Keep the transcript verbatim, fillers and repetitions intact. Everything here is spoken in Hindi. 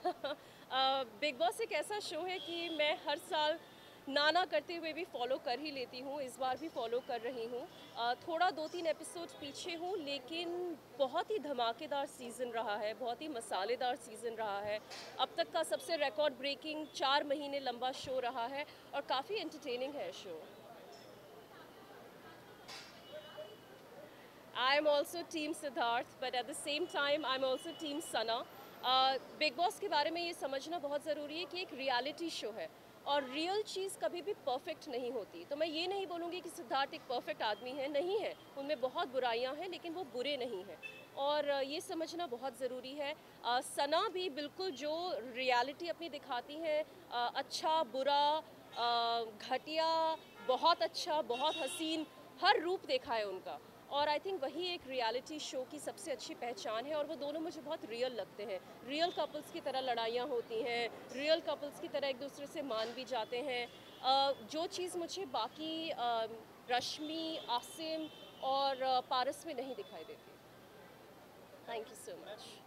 बिग बॉस एक ऐसा शो है कि मैं हर साल ना ना करते हुए भी फॉलो कर ही लेती हूँ। इस बार भी फॉलो कर रही हूँ। अ, थोड़ा दो तीन एपिसोड पीछे हूँ, लेकिन बहुत ही धमाकेदार सीज़न रहा है, बहुत ही मसालेदार सीज़न रहा है। अब तक का सबसे रिकॉर्ड ब्रेकिंग चार महीने लंबा शो रहा है और काफ़ी एंटरटेनिंग है show. I am also team Siddharth, but at the same time I'm also team Sana. Bigg Boss के बारे में ये समझना बहुत ज़रूरी है कि एक रियलिटी शो है और रियल चीज़ कभी भी परफेक्ट नहीं होती। तो मैं ये नहीं बोलूँगी कि सिद्धार्थ एक परफेक्ट आदमी है, नहीं है। उनमें बहुत बुराइयां हैं, लेकिन वो बुरे नहीं हैं और अ, ये समझना बहुत ज़रूरी है। अ, सना भी बिल्कुल जो रियलिटी अपनी दिखाती हैं, अ, अच्छा बुरा, अ, घटिया, बहुत अच्छा, बहुत हसीन, हर रूप देखा है उनका। और आई थिंक वही एक रियलिटी शो की सबसे अच्छी पहचान है और वो दोनों मुझे बहुत रियल लगते हैं। रियल कपल्स की तरह लड़ाइयाँ होती हैं, रियल कपल्स की तरह एक दूसरे से मान भी जाते हैं। अ, जो चीज़ मुझे बाकी अ, रश्मि, आसिम और अ, पारस में नहीं दिखाई देती। Thank you so much.